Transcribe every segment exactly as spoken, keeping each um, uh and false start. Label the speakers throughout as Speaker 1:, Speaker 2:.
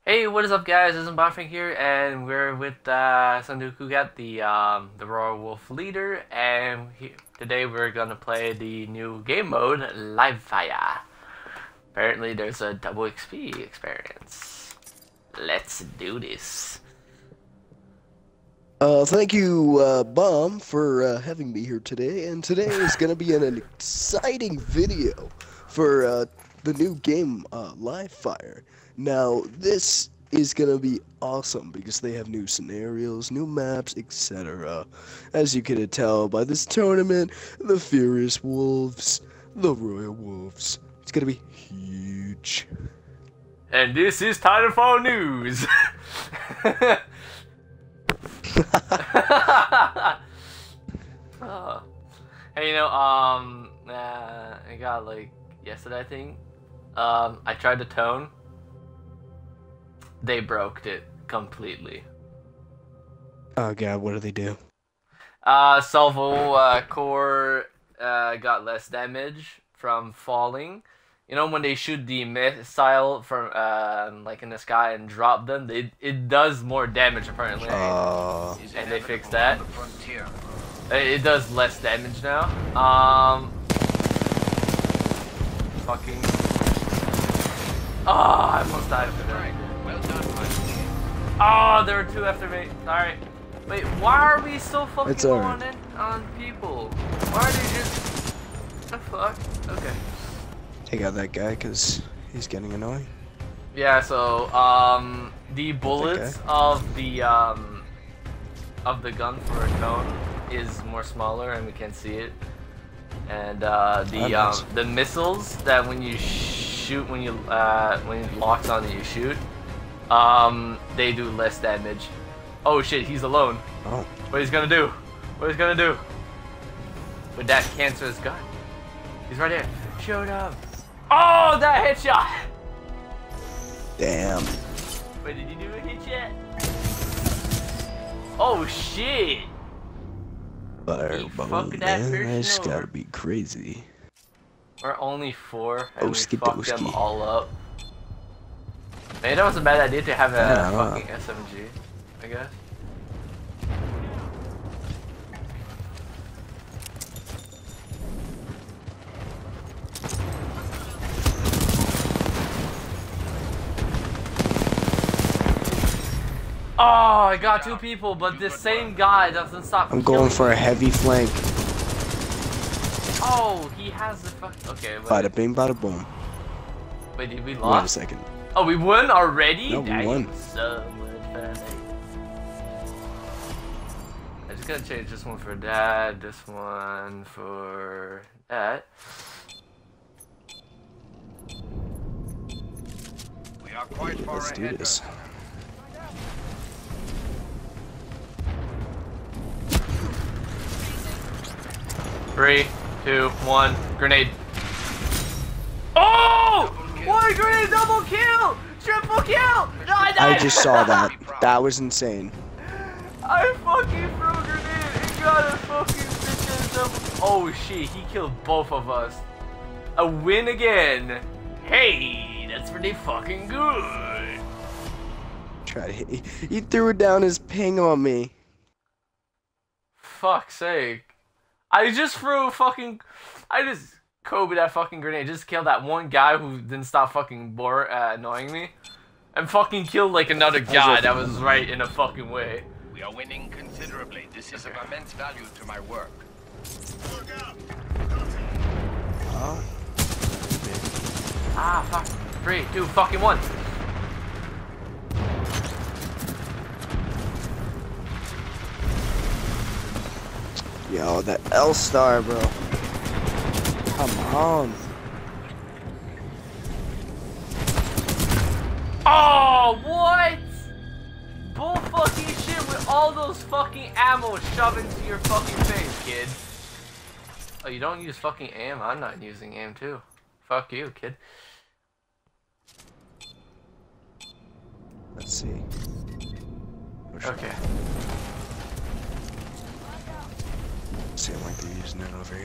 Speaker 1: Hey, what is up, guys? This is Bafing here, and we're with uh, Sandukugat, the um, the Royal Wolf leader, and he, today we're gonna play the new game mode, Live Fire. Apparently, there's a double X P experience. Let's do this.
Speaker 2: Uh, thank you, uh, Bomb, for uh, having me here today, and today is gonna be an, an exciting video for uh, the new game, uh, Live Fire. Now, this is gonna be awesome because they have new scenarios, new maps, et cetera. As you can tell by this tournament, the Furious Wolves, the Royal Wolves. It's gonna be huge.
Speaker 1: And this is Titanfall news. Oh. Hey, you know, um, uh, I got like yesterday, I think. Um, I tried to tone. They broke it completely.
Speaker 2: Oh god, what do they do?
Speaker 1: Uh, Salvo uh, core uh, got less damage from falling. You know, when they shoot the missile from uh, like in the sky and drop them, they, it does more damage apparently.
Speaker 2: Uh,
Speaker 1: And they fixed that. It does less damage now. Um, fucking. Oh, I almost died for that.
Speaker 3: Well done, Mike.
Speaker 1: Oh, there were two after me. Alright. Wait, why are we so fucking
Speaker 2: It's
Speaker 1: low
Speaker 2: alright.
Speaker 1: on, it, on people? Why are they just... The fuck? Okay.
Speaker 2: take out that guy because he's getting annoying.
Speaker 1: Yeah, so, um, the bullets of the, um, of the gun for a cone is more smaller and we can't see it. And, uh, the,
Speaker 2: Oh,
Speaker 1: um,
Speaker 2: nice.
Speaker 1: the missiles that when you shoot, when you, uh, when it locks on and you shoot, um, they do less damage. Oh shit, he's alone.
Speaker 2: Oh.
Speaker 1: What he's gonna do? What he's gonna do? With that cancerous gun. He's right there. Shoot him. Oh, that headshot!
Speaker 2: Damn.
Speaker 1: Wait, did you do a hit yet? Oh shit!
Speaker 2: Fireball,
Speaker 1: fucked that
Speaker 2: man.
Speaker 1: person
Speaker 2: That's
Speaker 1: over.
Speaker 2: gotta be crazy.
Speaker 1: We're only four and we
Speaker 2: Oski
Speaker 1: fucked them
Speaker 2: doski.
Speaker 1: all up. Maybe that was a bad idea to have a
Speaker 2: Yeah,
Speaker 1: fucking S M G, I guess. Oh, I got two people, but this same guy doesn't stop.
Speaker 2: I'm going
Speaker 1: killing
Speaker 2: for
Speaker 1: me.
Speaker 2: a heavy flank.
Speaker 1: Oh, he has the fuck. Okay, wait.
Speaker 2: Bada bing, bada boom.
Speaker 1: Wait, did we
Speaker 2: Wait a
Speaker 1: lost?
Speaker 2: second.
Speaker 1: Oh, we won already?
Speaker 2: No, we
Speaker 1: Damn,
Speaker 2: won.
Speaker 1: so much fun. I'm just gonna change this one for that, this one for that.
Speaker 3: We are quite far
Speaker 2: Let's do
Speaker 3: ahead.
Speaker 2: this.
Speaker 1: Three, two, one, grenade. Oh! One grenade, double kill! Triple kill! No, I died!
Speaker 2: I just saw that. That was insane.
Speaker 1: I fucking threw a grenade and got a fucking bitch double. Oh shit, he killed both of us. A win again. Hey, that's pretty fucking good.
Speaker 2: Try to hit. He threw down his ping on me.
Speaker 1: Fuck's sake. I just threw a fucking... I just Kobe that fucking grenade. Just killed that one guy who didn't stop fucking bore, uh, annoying me. And fucking killed like another guy that was right in a fucking way.
Speaker 3: We are winning considerably. This is of immense value to my work.
Speaker 2: Oh.
Speaker 1: Ah, fuck. Three, two, fucking one.
Speaker 2: Yo, that L star, bro. Come on.
Speaker 1: Oh, what? Bull fucking shit with all those fucking ammo shoved into your fucking face, kid. Oh, you don't use fucking aim? I'm not using aim too. Fuck you, kid.
Speaker 2: Let's see. Which one?
Speaker 1: Okay.
Speaker 2: Seem like they're using it over here.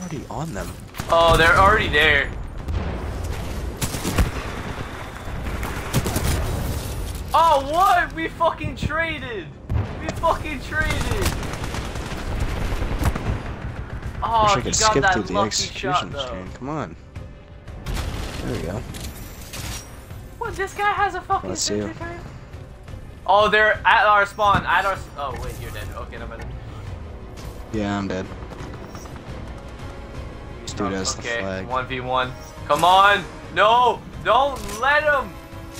Speaker 2: already on them.
Speaker 1: Oh, they're already there. Oh, what? We fucking traded. We fucking traded. Oh,
Speaker 2: Wish I
Speaker 1: he
Speaker 2: could
Speaker 1: got
Speaker 2: skip
Speaker 1: that
Speaker 2: through the
Speaker 1: lucky
Speaker 2: execution
Speaker 1: shot though.
Speaker 2: screen. Come on. There we go.
Speaker 1: What? This guy has a fucking
Speaker 2: Let's see.
Speaker 1: sentry turret? Oh, they're at our spawn. At our. Oh wait, you're dead. Okay, never mind.
Speaker 2: Yeah, I'm dead. This dude has the
Speaker 1: Okay,
Speaker 2: flag.
Speaker 1: one v one. Come on! No! Don't let him!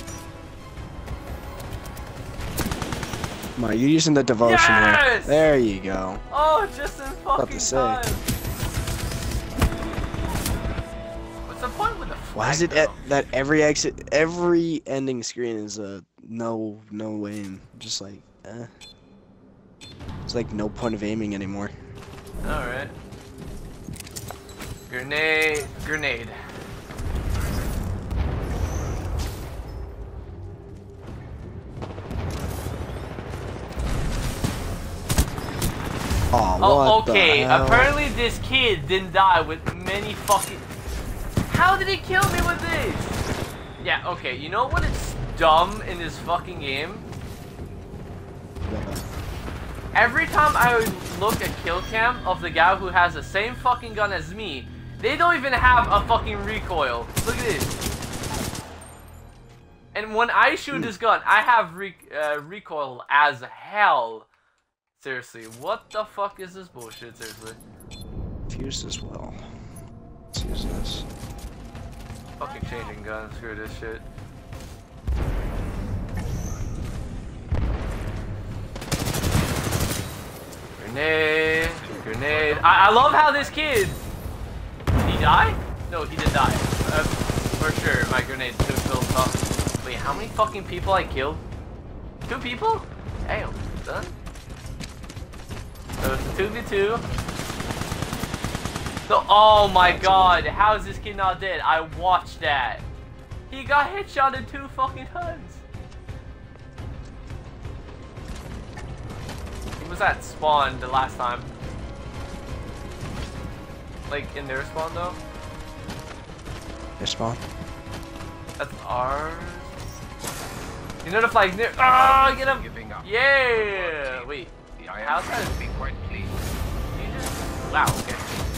Speaker 2: Come on, you're using the devotion
Speaker 1: Yes!
Speaker 2: here. There you go.
Speaker 1: Oh, just in fucking
Speaker 2: to say.
Speaker 1: time. What's the point with the flag?
Speaker 2: Why is it
Speaker 1: though?
Speaker 2: at, that every exit, every ending screen is uh, no, no aim? Just like, eh. It's like no point of aiming anymore.
Speaker 1: Alright. Grenade. Grenade.
Speaker 2: Oh,
Speaker 1: Oh,
Speaker 2: what
Speaker 1: okay.
Speaker 2: the hell?
Speaker 1: Apparently this kid didn't die with many fucking... How did he kill me with this? Yeah, okay. You know what is dumb in this fucking game? Every time I look at kill cam of the guy who has the same fucking gun as me, they don't even have a fucking recoil. Look at this. And when I shoot this gun, I have re uh, recoil as hell. Seriously, what the fuck is this bullshit? Seriously.
Speaker 2: Fused as well. Let's use this.
Speaker 1: Fucking changing guns. Screw this shit. Grenade. Grenade. I, I love how this kid... Did he die? No, he did die. Uh, for sure, my grenade took filled up. Wait, how many fucking people I killed? Two people? Damn, done. So it's a two v two. So, oh my god, how is this kid not dead? I watched that. He got headshotted two fucking times. He was at spawn the last time. Like in their spawn though?
Speaker 2: Their spawn?
Speaker 1: That's ours. You know the flag's near. Oh, get him!
Speaker 3: Giving up.
Speaker 1: Yeah! Wait.
Speaker 3: The
Speaker 1: How's
Speaker 3: iron
Speaker 1: that?
Speaker 3: will be quite clean.
Speaker 1: You just... Wow, okay.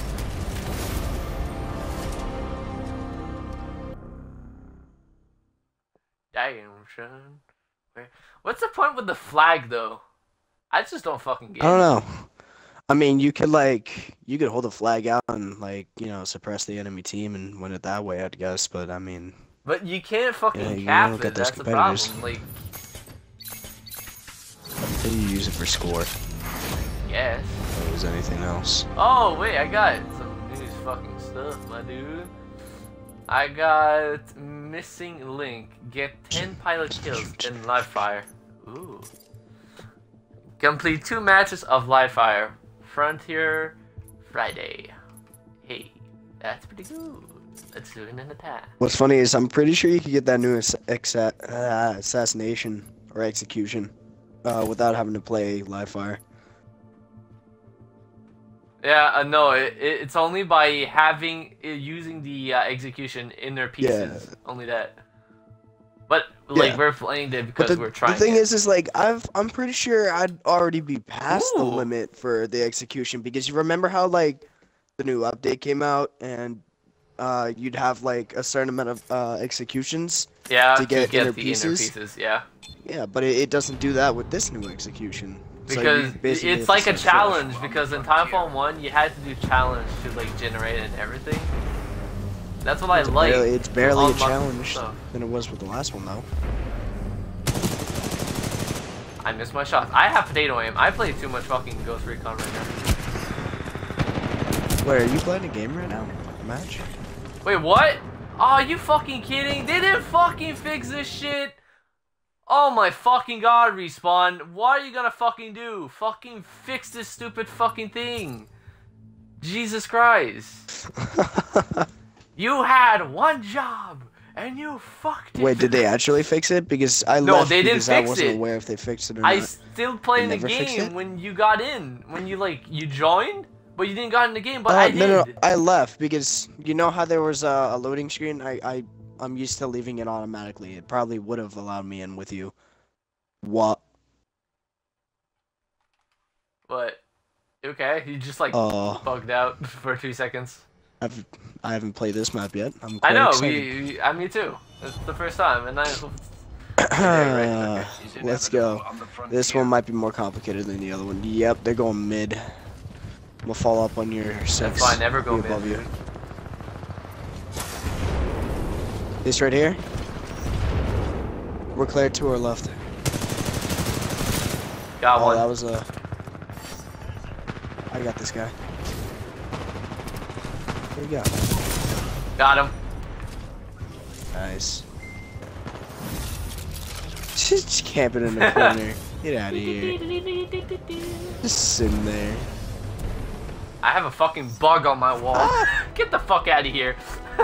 Speaker 1: Damn, son. Where- What's the point with the flag though? I just don't fucking get
Speaker 2: I don't
Speaker 1: it.
Speaker 2: know. I mean, you could like, you could hold the flag out and like, you know, suppress the enemy team and win it that way, I'd guess. But I mean,
Speaker 1: But you can't fucking
Speaker 2: Yeah, you
Speaker 1: cap
Speaker 2: don't
Speaker 1: it,
Speaker 2: get those
Speaker 1: that's the problem.
Speaker 2: competitors.
Speaker 1: Like,
Speaker 2: then you use it for score.
Speaker 1: yes.
Speaker 2: Or use anything else.
Speaker 1: Oh, wait, I got some new fucking stuff, my dude. I got missing link. Get ten pilot kills in live fire. Ooh. Complete two matches of live fire. Frontier Friday. Hey, that's pretty good. Let's do it in an attack.
Speaker 2: What's funny is I'm pretty sure you could get that new ass exa uh, assassination or execution uh, without having to play live fire.
Speaker 1: Yeah, uh, no, it, it, it's only by having uh, using the uh, execution in their pieces.
Speaker 2: Yeah.
Speaker 1: Only that. But like
Speaker 2: Yeah.
Speaker 1: we're playing it
Speaker 2: But
Speaker 1: because
Speaker 2: the,
Speaker 1: we're trying.
Speaker 2: the thing
Speaker 1: it.
Speaker 2: is, is like I've I'm pretty sure I'd already be past the
Speaker 1: Ooh.
Speaker 2: limit for the execution because you remember how like the new update came out and uh, you'd have like a certain amount of uh, executions.
Speaker 1: yeah,
Speaker 2: to get inner
Speaker 1: the
Speaker 2: pieces?
Speaker 1: inner pieces. Yeah,
Speaker 2: Yeah, but it, it doesn't do that with this new execution. So you
Speaker 1: because
Speaker 2: basically
Speaker 1: it's
Speaker 2: have to
Speaker 1: like a
Speaker 2: start fresh.
Speaker 1: challenge. Because in Titanfall one, you had to do challenge to like generate and everything. That's what
Speaker 2: It's
Speaker 1: I like.
Speaker 2: barely, it's barely a
Speaker 1: unlock
Speaker 2: challenge
Speaker 1: stuff.
Speaker 2: than it was with the last one though.
Speaker 1: I missed my shots. I have potato aim. I play too much fucking Ghost Recon right now.
Speaker 2: Wait, are you playing a game right now? A match?
Speaker 1: Wait, what? Oh, are you fucking kidding? They didn't fucking fix this shit. Oh my fucking god, Respawn. What are you gonna fucking do? Fucking fix this stupid fucking thing. Jesus Christ. You had one job and you fucked it.
Speaker 2: Wait, did they actually fix it? Because I
Speaker 1: No,
Speaker 2: left
Speaker 1: they didn't
Speaker 2: because I
Speaker 1: fix
Speaker 2: wasn't
Speaker 1: it.
Speaker 2: aware if they fixed it or
Speaker 1: I
Speaker 2: not.
Speaker 1: still playing the
Speaker 2: never fixed
Speaker 1: game
Speaker 2: it?
Speaker 1: when you got in. When you like, you joined, But you didn't got in the game, but
Speaker 2: Uh,
Speaker 1: I
Speaker 2: no,
Speaker 1: did.
Speaker 2: no, no, I left because you know how there was a, a loading screen. I, I, I'm used to leaving it automatically. It probably would have allowed me in with you. What?
Speaker 1: But okay, you just like
Speaker 2: Uh,
Speaker 1: bugged out for two seconds.
Speaker 2: I've, I haven't played this map yet. I'm
Speaker 1: I
Speaker 2: quite
Speaker 1: know.
Speaker 2: excited.
Speaker 1: We, we, I me too. It's the first time, and I. right?
Speaker 3: Is
Speaker 2: Let's
Speaker 3: inevitable
Speaker 2: go.
Speaker 3: on the
Speaker 2: This
Speaker 3: frontier.
Speaker 2: one might be more complicated than the other one. Yep, they're going mid. We'll follow up on your six.
Speaker 1: That's fine. Never go
Speaker 2: Be
Speaker 1: mid.
Speaker 2: above you. This right here. We're clear to our left.
Speaker 1: Got
Speaker 2: Oh,
Speaker 1: one.
Speaker 2: that was a. I got this guy. Here we go.
Speaker 1: Got him.
Speaker 2: Nice. Just camping in the corner. Get out of here. Just sitting there.
Speaker 1: I have a fucking bug on my wall.
Speaker 2: Ah!
Speaker 1: Get the fuck out of here.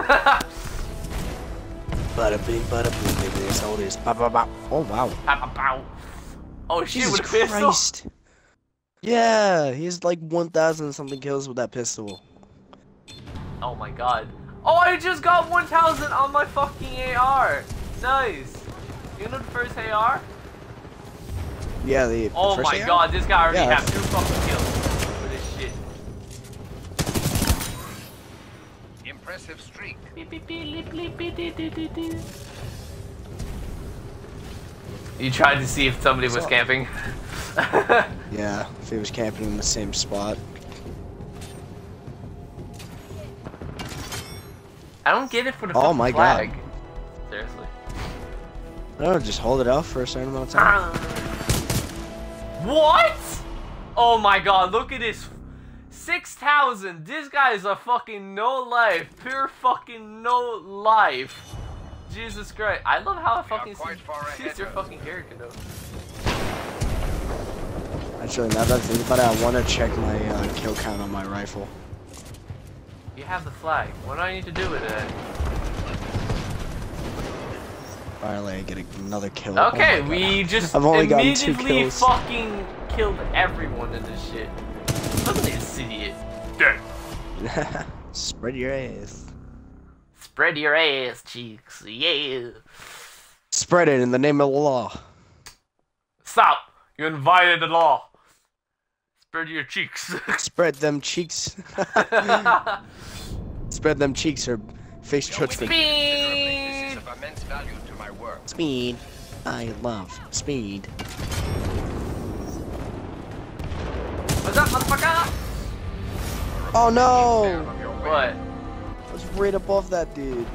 Speaker 2: Bada bing, bada boom, baby. That's all it is. Ba, ba, ba. Oh wow.
Speaker 1: Pow, pow, pow. Oh shit,
Speaker 2: Jesus
Speaker 1: with a pistol.
Speaker 2: Christ. Yeah, he's like one thousand something kills with that pistol.
Speaker 1: Oh my god. Oh, I just got one thousand on my fucking A R. Nice. You know the first A R?
Speaker 2: Yeah, the. the
Speaker 1: Oh
Speaker 2: first
Speaker 1: my
Speaker 2: A R?
Speaker 1: god, this guy already
Speaker 2: Yeah.
Speaker 1: have two fucking kills for this shit.
Speaker 3: Impressive streak.
Speaker 1: You tried to see if somebody was
Speaker 2: So-
Speaker 1: camping.
Speaker 2: Yeah, if he was camping in the same spot.
Speaker 1: I don't get it for the
Speaker 2: Oh
Speaker 1: fucking
Speaker 2: my God.
Speaker 1: flag. Seriously.
Speaker 2: No, just hold it out for a certain amount of time.
Speaker 1: What? Oh my god, look at this. six thousand. This guy is a fucking no life. Pure fucking no life. Jesus Christ. I love how I
Speaker 3: We are
Speaker 1: fucking
Speaker 3: quite
Speaker 1: see,
Speaker 3: far ahead
Speaker 1: sees your
Speaker 3: of-
Speaker 1: fucking character though.
Speaker 2: Actually, now that I think about it, I want to check my uh, kill count on my rifle.
Speaker 1: You have the flag. What do I need to do with it?
Speaker 2: Finally, I get another kill. Oh
Speaker 1: Okay,
Speaker 2: my
Speaker 1: we
Speaker 2: God.
Speaker 1: just
Speaker 2: I've only gotten two
Speaker 1: immediately
Speaker 2: kills.
Speaker 1: fucking killed everyone in this shit. Look at this idiot. Dead.
Speaker 2: Spread your ass.
Speaker 1: Spread your ass cheeks. Yeah.
Speaker 2: Spread it in the name of the law.
Speaker 1: Stop. You invited the law. Spread your cheeks.
Speaker 2: Spread them cheeks. Spread them cheeks or face
Speaker 3: You're
Speaker 2: judgment.
Speaker 3: winning. This
Speaker 1: Speed.
Speaker 3: is of immense value to my work.
Speaker 2: Speed. I love speed.
Speaker 1: What's up, motherfucker?
Speaker 2: Oh no!
Speaker 3: Down on your way.
Speaker 1: What?
Speaker 2: I was right above that dude.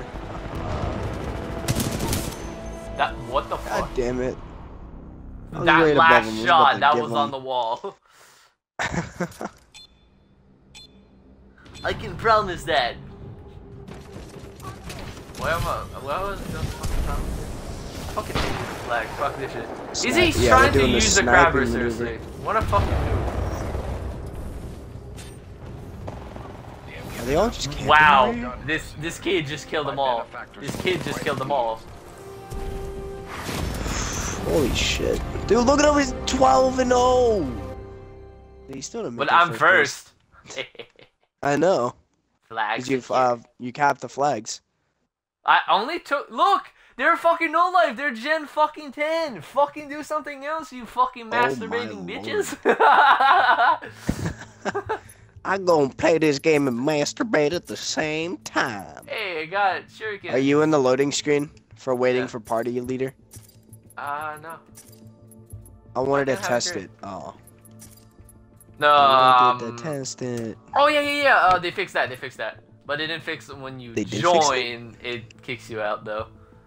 Speaker 1: That, what the
Speaker 2: God
Speaker 1: fuck?
Speaker 2: damn it. I was
Speaker 1: That
Speaker 2: right above
Speaker 1: last
Speaker 2: him. I was about
Speaker 1: shot,
Speaker 2: to
Speaker 1: that
Speaker 2: give
Speaker 1: was
Speaker 2: him-
Speaker 1: on the wall. I can promise that. Where am I? Where was the fucking promise? Fucking hate this flag. Fuck this shit. Is
Speaker 2: Snipe-
Speaker 1: he
Speaker 2: yeah,
Speaker 1: trying
Speaker 2: they're
Speaker 1: to
Speaker 2: doing the
Speaker 1: use the crabber?
Speaker 2: sniping maneuver.
Speaker 1: Seriously, what a fucking noob.
Speaker 2: Are they all just camping
Speaker 1: Wow,
Speaker 2: right here?
Speaker 1: this this kid just killed them all. This kid just killed them all.
Speaker 2: Holy shit. Dude, look at him, he's twelve and oh! He still didn't make
Speaker 1: But
Speaker 2: it
Speaker 1: I'm
Speaker 2: place.
Speaker 1: first.
Speaker 2: I know.
Speaker 1: Flags.
Speaker 2: 'Cause you, uh, you capped the flags.
Speaker 1: I only took. Look, they're fucking no life. They're Gen fucking ten. Fucking do something else, you fucking
Speaker 2: Oh my
Speaker 1: masturbating bitches.
Speaker 2: I'm gonna play this game and masturbate at the same time.
Speaker 1: Hey, I got shuriken.
Speaker 2: Are you in the loading screen for waiting
Speaker 1: Yeah.
Speaker 2: for party leader?
Speaker 1: Uh, no.
Speaker 2: I wanted to
Speaker 1: can have
Speaker 2: test
Speaker 1: it.
Speaker 2: it. Oh.
Speaker 1: No.
Speaker 2: I wanted
Speaker 1: Um,
Speaker 2: to test it.
Speaker 1: oh yeah, yeah, yeah. Uh, they fixed that. They fixed that. But they didn't fix it when you
Speaker 2: They did fix
Speaker 1: join. It kicks you out though.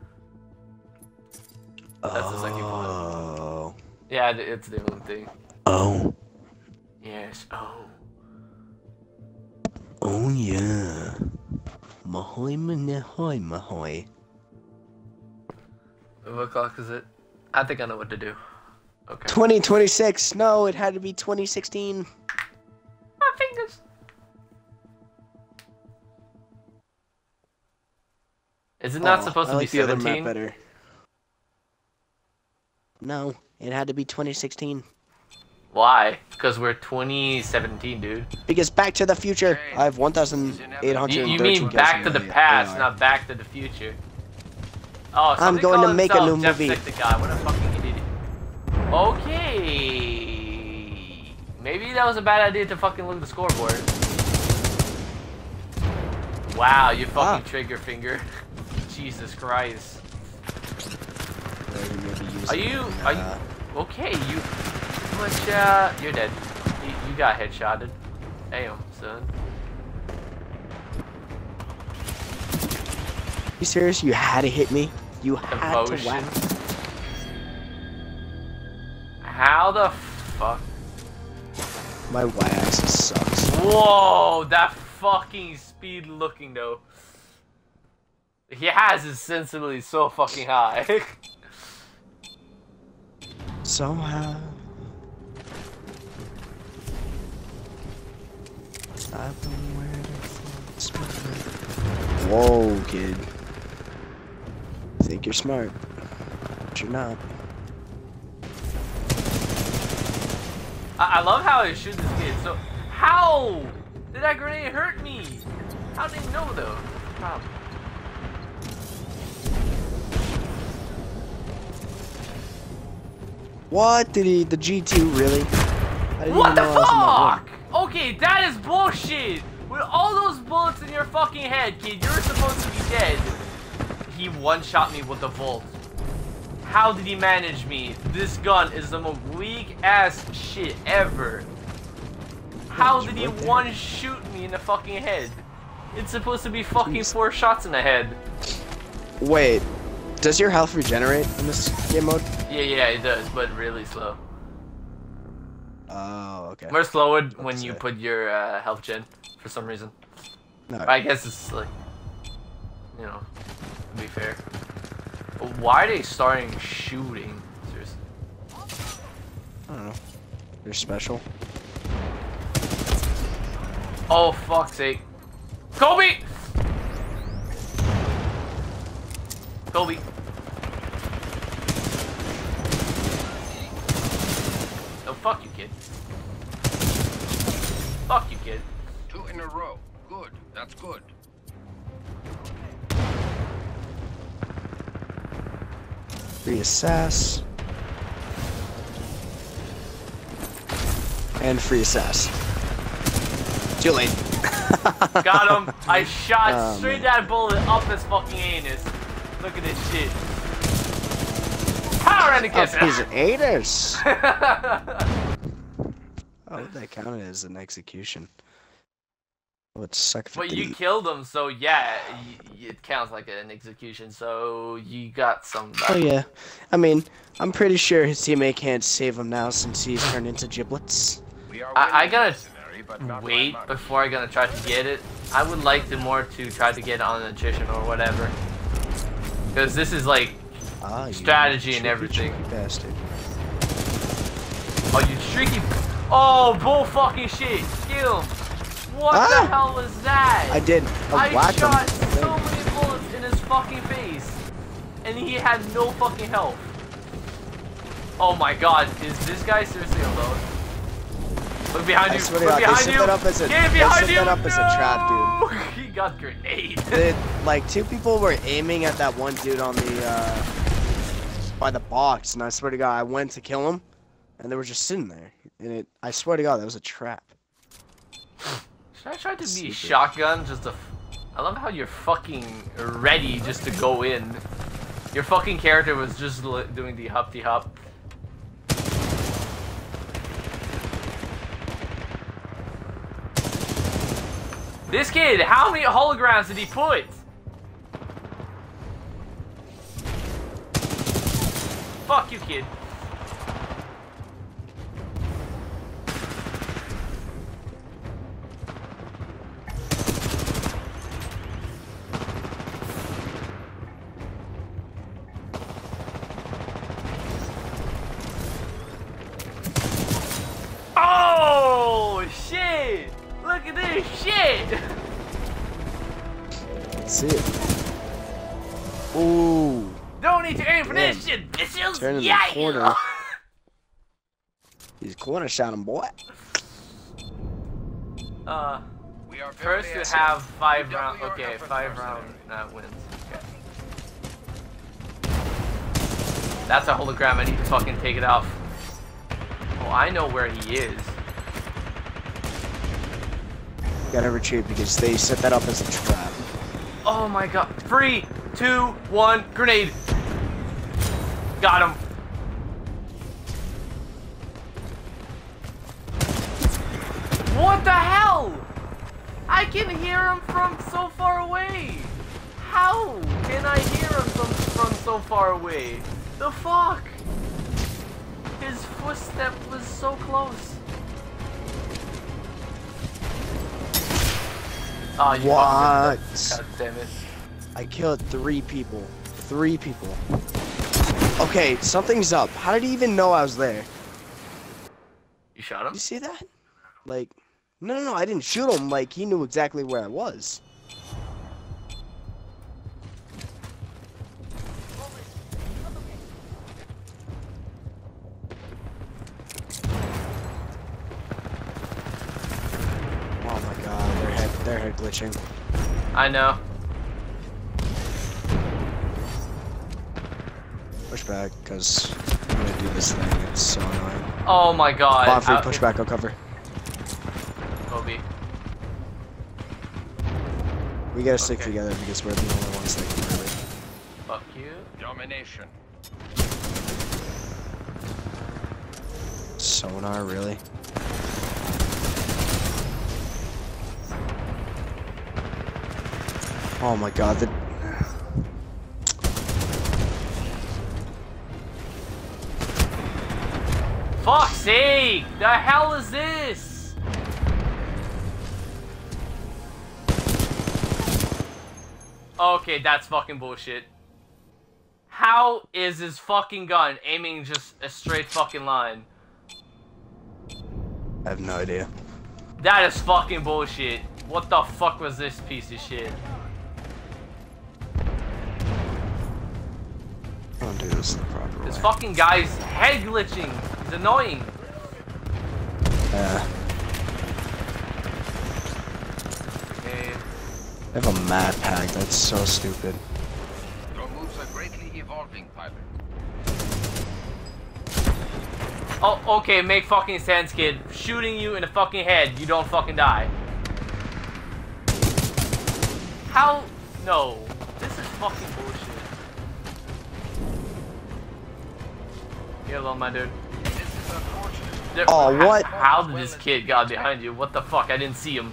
Speaker 1: That's the second one.
Speaker 2: Oh.
Speaker 1: Yeah, th- it's the only thing.
Speaker 2: Oh.
Speaker 1: Yes. Oh.
Speaker 2: Oh yeah. Mahoy mahoy mahoy.
Speaker 1: What clock is it? I think I know what to do. Okay.
Speaker 2: twenty twenty-six. No, it had to be twenty sixteen.
Speaker 1: My fingers. Is it not
Speaker 2: Oh,
Speaker 1: supposed
Speaker 2: I
Speaker 1: to
Speaker 2: like
Speaker 1: be
Speaker 2: the other map
Speaker 1: seventeen?
Speaker 2: better. No, it had to be twenty sixteen.
Speaker 1: Why? Because we're twenty seventeen, dude.
Speaker 2: Because Back to the Future, I have one thousand eight hundred
Speaker 1: You,
Speaker 2: thirteen
Speaker 1: you mean
Speaker 2: kills
Speaker 1: Back
Speaker 2: in
Speaker 1: to the
Speaker 2: A I.
Speaker 1: Past, not Back to the Future. Oh,
Speaker 2: I'm
Speaker 1: somebody
Speaker 2: going
Speaker 1: call
Speaker 2: to make a
Speaker 1: himself
Speaker 2: new
Speaker 1: Jeff
Speaker 2: movie.
Speaker 1: Guy. What a fucking idiot. Okay. Maybe that was a bad idea to fucking look at the scoreboard. Wow, you fucking
Speaker 2: Ah.
Speaker 1: trigger finger. Jesus Christ.
Speaker 2: Maybe use
Speaker 1: Are
Speaker 2: it
Speaker 1: you,
Speaker 2: in,
Speaker 1: are you,
Speaker 2: uh,
Speaker 1: okay, you, much, uh, you're dead. You, you got headshotted. Damn, son.
Speaker 2: You serious? You had to hit me? You had to
Speaker 1: Devotion.
Speaker 2: whack.
Speaker 1: How the fuck?
Speaker 2: My Y-axis sucks.
Speaker 1: Whoa, that fucking speed looking though. He has is sensibly so fucking high.
Speaker 2: Somehow. I've been where the thoughts were. Whoa, kid. Think you're smart, but you're not.
Speaker 1: I, I love how he shoots this kid. So, how did that grenade hurt me? How did he know though? Problem.
Speaker 2: What did he? The G two really? I didn't
Speaker 1: What
Speaker 2: even
Speaker 1: the
Speaker 2: know I was in that room.
Speaker 1: fuck? Okay, that is bullshit. With all those bullets in your fucking head, kid, you're supposed to be dead. He one-shot me with the Volt. How did he manage me? This gun is the most weak-ass shit ever. How did he one-shoot me in the fucking head? It's supposed to be fucking
Speaker 2: Jeez.
Speaker 1: four shots in the head.
Speaker 2: Wait, does your health regenerate in this game mode?
Speaker 1: Yeah, yeah, it does, but really slow.
Speaker 2: Oh, okay.
Speaker 1: More slower when
Speaker 2: Let's
Speaker 1: you
Speaker 2: say.
Speaker 1: put your uh, health gen, for some reason.
Speaker 2: No.
Speaker 1: I guess it's like, you know, to be fair. But why are they starting shooting? Seriously.
Speaker 2: I don't know. They're special.
Speaker 1: Oh, fuck's sake. Kobe! Kobe. Oh, fuck you, kid. Fuck you, kid.
Speaker 3: Two in a row. Good. That's good.
Speaker 2: Free assass. And free assass. Too late.
Speaker 1: Got him. I shot
Speaker 2: Oh,
Speaker 1: straight
Speaker 2: man.
Speaker 1: that bullet up his fucking anus. Look at this shit. Power and a kiss.
Speaker 2: Up his anus. Oh, that counted as an execution. Oh, it sucked for
Speaker 1: But you
Speaker 2: delete.
Speaker 1: killed him, so yeah, y it counts like an execution. So you got some.
Speaker 2: Oh yeah, I mean, I'm pretty sure his teammate can't save him now since he's turned into giblets.
Speaker 3: We are
Speaker 1: I, I
Speaker 3: winning
Speaker 1: gotta
Speaker 3: mercenary, but not by
Speaker 1: wait
Speaker 3: much.
Speaker 1: before I gonna try to get it. I would like to more to try to get on attrition or whatever, because this is like,
Speaker 2: Ah, you
Speaker 1: Strategy and
Speaker 2: tricky,
Speaker 1: everything.
Speaker 2: tricky bastard.
Speaker 1: oh you streaky, oh bull fucking shit, kill him. What
Speaker 2: Ah!
Speaker 1: the hell was that?
Speaker 2: I did. I,
Speaker 1: I
Speaker 2: whacked
Speaker 1: shot
Speaker 2: him.
Speaker 1: so many bullets in his fucking face, and he had no fucking health. Oh my god, is this guy seriously alone? Look behind
Speaker 2: I
Speaker 1: you!
Speaker 2: swear to
Speaker 1: Look
Speaker 2: God, they
Speaker 1: behind
Speaker 2: set
Speaker 1: you!
Speaker 2: that up as a-
Speaker 1: Get
Speaker 2: they
Speaker 1: behind
Speaker 2: set
Speaker 1: you!
Speaker 2: that up as a trap,
Speaker 1: No! He got grenade.
Speaker 2: They- like two people were aiming at that one dude on the uh, by the box, and I swear to God, I went to kill him, and they were just sitting there. And it, I swear to God, that was a trap.
Speaker 1: Should I try to be
Speaker 2: Stupid.
Speaker 1: shotgun just to? F I love how you're fucking ready just to go in. Your fucking character was just li doing the humpty hop. This kid, how many holograms did he put? Fuck you, kid. Oh shit! Look at this shit!
Speaker 2: Let's see it. Ooh.
Speaker 1: Don't need to aim for
Speaker 2: Damn.
Speaker 1: this shit, bitches!
Speaker 2: Turn in the
Speaker 1: Yeah!
Speaker 2: corner. He's corner shot him, boy.
Speaker 1: Uh,
Speaker 3: We are
Speaker 1: first
Speaker 3: very
Speaker 1: to have five
Speaker 3: Double
Speaker 1: round.
Speaker 3: your
Speaker 1: Okay,
Speaker 3: efforts,
Speaker 1: five round
Speaker 3: mercenary.
Speaker 1: uh, wins. Okay. That's a hologram. I need to fucking take it off. Oh, I know where he is.
Speaker 2: Gotta retreat because they set that up as a trap.
Speaker 1: Oh my god. Three, two, one, grenade. Got him. What the hell? I can hear him from so far away. How can I hear him from, from so far away? The fuck? His footstep was so close. Oh, you
Speaker 2: What?
Speaker 1: fucked it. God damn it.
Speaker 2: I killed three people. Three people. Okay, something's up. How did he even know I was there?
Speaker 1: You shot
Speaker 2: You
Speaker 1: him?
Speaker 2: see that? Like, no, no, no, I didn't shoot him. Like, he knew exactly where I was. Oh my god, their head, their head glitching.
Speaker 1: I know.
Speaker 2: Push back, because I'm gonna do this thing. It's so annoying.
Speaker 1: Oh my god.
Speaker 2: Bomb free,
Speaker 1: Out-
Speaker 2: push back, I'll cover.
Speaker 1: Kobe.
Speaker 2: We gotta stick
Speaker 1: Okay.
Speaker 2: together because we're the only ones that can really.
Speaker 1: Fuck you.
Speaker 3: Domination.
Speaker 2: Sonar, really? Oh my god, the.
Speaker 1: Fuck's sake! The hell is this? Okay, that's fucking bullshit. How is his fucking gun aiming just a straight fucking line?
Speaker 2: I have no idea.
Speaker 1: That is fucking bullshit. What the fuck was this piece of shit?
Speaker 2: I don't do this the proper way.
Speaker 1: This fucking guy's head glitching. He's annoying.
Speaker 2: Yeah.
Speaker 1: Okay.
Speaker 2: I have a mad pack. That's so stupid.
Speaker 3: Your moves are greatly evolving, pilot.
Speaker 1: Oh, okay, make fucking sense, kid. Shooting you in the fucking head, you don't fucking die. How? No. This is fucking bullshit. Get alone, my dude.
Speaker 3: This is unfortunate.
Speaker 1: There-
Speaker 2: Oh,
Speaker 1: how-
Speaker 2: what?
Speaker 1: How did this kid got behind you? What the fuck? I didn't see him.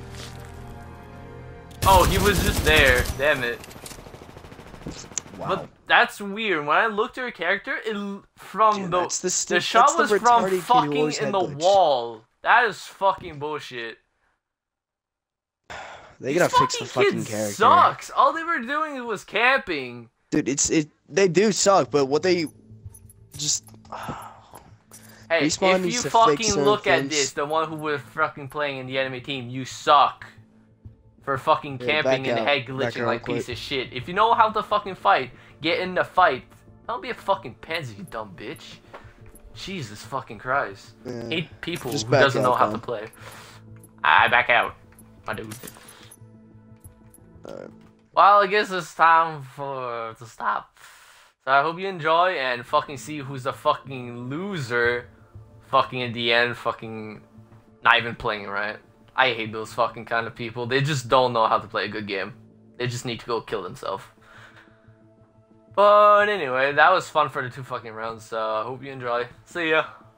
Speaker 1: Oh, he was just there. Damn it.
Speaker 2: Wow.
Speaker 1: But that's weird. When I looked at her character, it l- from
Speaker 2: Dude,
Speaker 1: the
Speaker 2: that's the, stu-
Speaker 1: the shot
Speaker 2: that's
Speaker 1: was
Speaker 2: the
Speaker 1: from
Speaker 2: retarded kid who
Speaker 1: fucking
Speaker 2: always
Speaker 1: in
Speaker 2: had
Speaker 1: the
Speaker 2: glitch.
Speaker 1: wall. That is fucking bullshit.
Speaker 2: They
Speaker 1: These
Speaker 2: gotta fix the fucking
Speaker 1: kids
Speaker 2: character.
Speaker 1: Sucks. All they were doing was camping.
Speaker 2: Dude, it's it. They do suck, but what they just.
Speaker 1: Hey,
Speaker 2: Respawn
Speaker 1: if
Speaker 2: needs
Speaker 1: you
Speaker 2: to fix
Speaker 1: fucking
Speaker 2: certain
Speaker 1: look at
Speaker 2: things.
Speaker 1: this, the one who was fucking playing in the enemy team, you suck. For fucking
Speaker 2: Yeah,
Speaker 1: camping
Speaker 2: back
Speaker 1: and
Speaker 2: out.
Speaker 1: head
Speaker 2: Back
Speaker 1: glitching
Speaker 2: out
Speaker 1: like
Speaker 2: quick.
Speaker 1: piece of shit. If you know how to fucking fight, get in the fight. Don't be a fucking pansy, you dumb bitch. Jesus fucking Christ.
Speaker 2: Yeah.
Speaker 1: Hate people
Speaker 2: Just
Speaker 1: who
Speaker 2: back
Speaker 1: doesn't know
Speaker 2: out,
Speaker 1: how to
Speaker 2: fam.
Speaker 1: play. I back out, my dude.
Speaker 2: Alright.
Speaker 1: Well, I guess it's time for to stop. So I hope you enjoy and fucking see who's the fucking loser. Fucking in the end, fucking not even playing right. I hate those fucking kind of people. They just don't know how to play a good game. They just need to go kill themselves. But anyway, that was fun for the two fucking rounds. So I hope you enjoy. See ya.